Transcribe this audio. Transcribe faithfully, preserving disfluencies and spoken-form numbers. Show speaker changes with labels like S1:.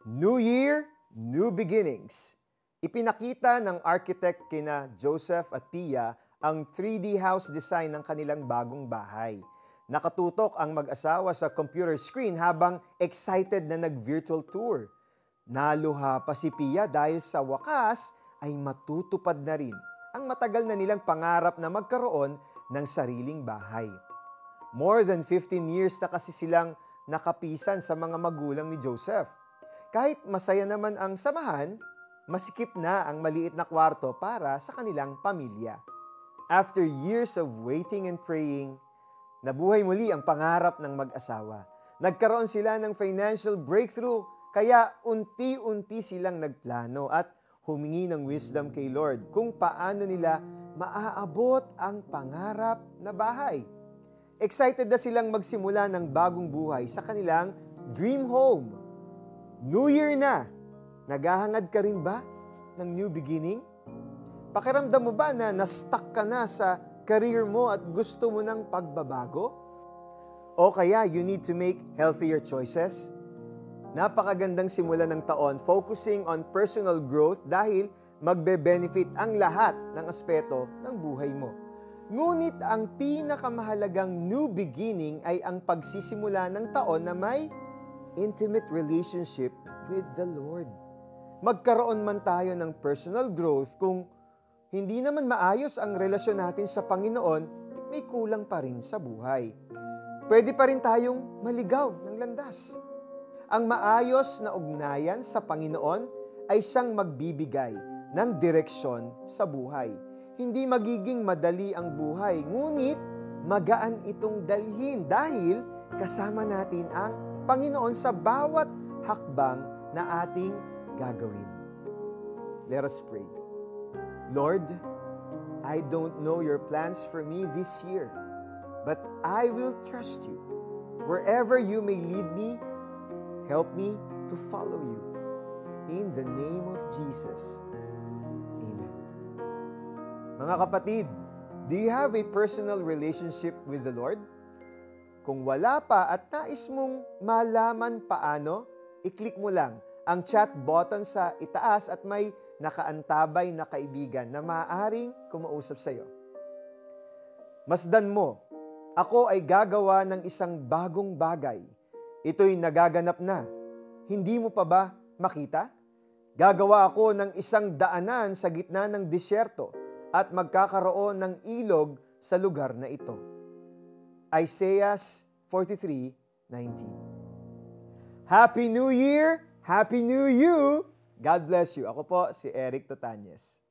S1: New Year, New Beginnings. Ipinakita ng architect kina Joseph at Pia ang three D house design ng kanilang bagong bahay. Nakatutok ang mag-asawa sa computer screen habang excited na nag-virtual tour. Naluha pa si Pia dahil sa wakas ay matutupad na rin ang matagal na nilang pangarap na magkaroon ng sariling bahay. More than fifteen years na kasi silang nakapisan sa mga magulang ni Joseph. Kahit masaya naman ang samahan, masikip na ang maliit na kwarto para sa kanilang pamilya. After years of waiting and praying, nabuhay muli ang pangarap ng mag-asawa. Nagkaroon sila ng financial breakthrough, kaya unti-unti silang nagplano at humingi ng wisdom kay Lord kung paano nila maaabot ang pangarap na bahay. Excited na silang magsimula ng bagong buhay sa kanilang dream home. New Year na! Naghahangad ka rin ba ng new beginning? Pakiramdam mo ba na na-stuck ka na sa career mo at gusto mo ng pagbabago? O kaya you need to make healthier choices? Napakagandang simula ng taon focusing on personal growth dahil magbe-benefit ang lahat ng aspeto ng buhay mo. Ngunit ang pinakamahalagang new beginning ay ang pagsisimula ng taon na may intimate relationship with the Lord. Magkaroon man tayo ng personal growth, kung hindi naman maayos ang relasyon natin sa Panginoon, may kulang pa rin sa buhay. Pwede pa rin tayong maligaw ng landas. Ang maayos na ugnayan sa Panginoon ay siyang magbibigay ng direksyon sa buhay. Hindi magiging madali ang buhay, ngunit magaan itong dalhin dahil kasama natin ang Panginoon sa bawat hakbang na ating gagawin. Let us pray. Lord, I don't know your plans for me this year, but I will trust you. Wherever you may lead me, help me to follow you. In the name of Jesus. Amen. Mga kapatid, do you have a personal relationship with the Lord? Kung wala pa at nais mong malaman paano, i-click mo lang ang chat button sa itaas at may nakaantabay na kaibigan na maaaring kumausap sa iyo. Masdan mo, ako ay gagawa ng isang bagong bagay. Ito'y nagaganap na. Hindi mo pa ba makita? Gagawa ako ng isang daanan sa gitna ng disyerto at magkakaroon ng ilog sa lugar na ito. Isaiah forty-three nineteen. Happy New Year! Happy New You! God bless you. Ako po si Eric Totañez.